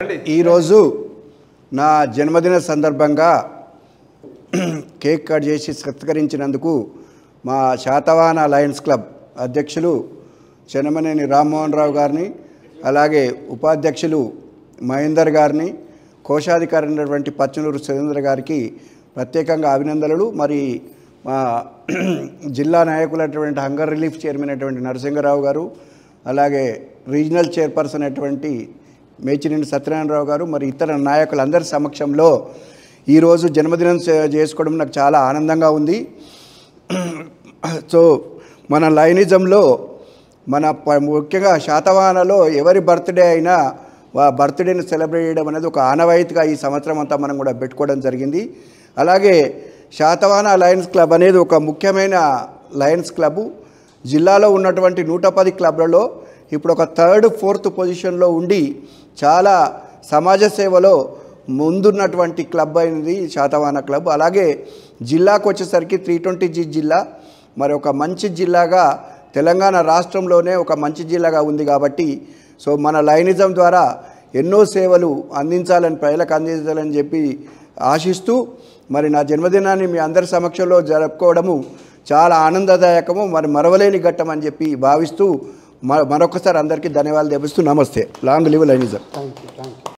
ఈరోజు నా జన్మదిన సందర్భంగా కేక్ కట్ చేసి సత్కరించినందుకు మా శాతవాహన లయన్స్ క్లబ్ అధ్యక్షులు చెన్నమనేని రామ్మోహన్ రావు గారిని, అలాగే ఉపాధ్యక్షులు మహేందర్ గారిని, కోశాధికారి అయినటువంటి పచ్చనూరు సురేంద్ర గారికి ప్రత్యేకంగా అభినందనలు. మరి మా జిల్లా నాయకులైనటువంటి హంగర్ రిలీఫ్ చైర్మన్ అయినటువంటి నరసింగరావు గారు, అలాగే రీజనల్ చైర్పర్సన్ అయినటువంటి మేచినేని సత్యనారాయణరావు గారు, మరి ఇతర నాయకులందరి సమక్షంలో ఈరోజు జన్మదినం చేసుకోవడం నాకు చాలా ఆనందంగా ఉంది. సో మన లైనిజంలో మన ముఖ్యంగా శాతవాహనలో ఎవరి బర్త్డే అయినా బర్త్డేని సెలబ్రేట్ చేయడం అనేది ఒక ఆనవాయితీగా ఈ సంవత్సరం అంతా మనం కూడా పెట్టుకోవడం జరిగింది. అలాగే శాతవాహన లయన్స్ క్లబ్ అనేది ఒక ముఖ్యమైన లయన్స్ క్లబ్. జిల్లాలో ఉన్నటువంటి 110 క్లబ్లలో ఇప్పుడు ఒక 3rd, 4th పొజిషన్లో ఉండి చాలా సమాజ సేవలో ముందున్నటువంటి క్లబ్ అయింది శాతవాహన క్లబ్. అలాగే జిల్లాకు వచ్చేసరికి 320G జిల్లా మరి ఒక మంచి జిల్లాగా తెలంగాణ రాష్ట్రంలోనే ఒక మంచి జిల్లాగా ఉంది. కాబట్టి సో మన లైనిజం ద్వారా ఎన్నో సేవలు అందించాలని, ప్రజలకు అందించాలని చెప్పి ఆశిస్తూ మరి నా జన్మదినాన్ని మీ అందరి సమక్షంలో జరుపుకోవడము చాలా ఆనందదాయకము, మరి మరవలేని ఘట్టం అని చెప్పి భావిస్తూ మరొకసారి అందరికీ ధన్యవాదాలు తెలుపుతూ నమస్తే. Long live Leninism. Thank you.